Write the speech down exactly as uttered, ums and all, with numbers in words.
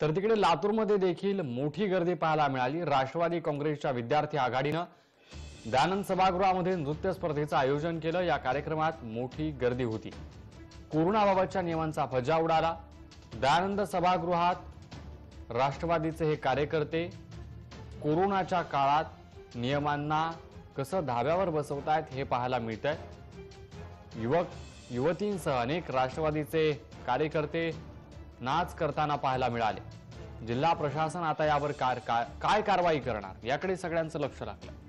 तर तिकडे लातूरमध्ये देखील मोठी गर्दी पाहायला मिळाली। राष्ट्रवादी काँग्रेसच्या विद्यार्थी आघाडीने दयानंद सभागृहामध्ये नृत्य स्पर्धेचं आयोजन केलं। या कार्यक्रमात मोठी गर्दी होती। कोरोनाबाबतच्या नियमांचा फज्जा उडाला। दयानंद सभागृहात राष्ट्रवादीचे हे कार्यकर्ते कोरोनाच्या काळात नियमांना कसं धाब्यावर बसवतायत हे पाहायला मिळतंय। युवक युवतींसह अनेक राष्ट्रवादीचे कार्यकर्ते नाच करताना पाहायला मिळाले। जिल्हा प्रशासन आता यावर काय काय कारवाई करणार याकडे सगळ्यांचं लक्ष लागलं।